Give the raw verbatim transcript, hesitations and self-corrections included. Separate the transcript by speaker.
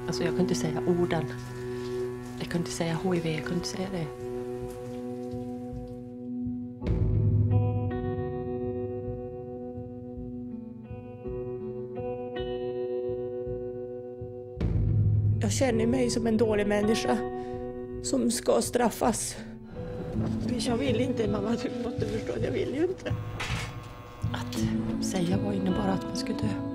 Speaker 1: Alltså jag kunde inte säga orden. Jag kunde inte säga H I V, jag kunde inte säga det.
Speaker 2: Jag känner mig som en dålig människa som ska straffas. Jag vill inte, mamma, du måste förstå, jag vill ju inte.
Speaker 1: Att säga var innebar att man skulle dö.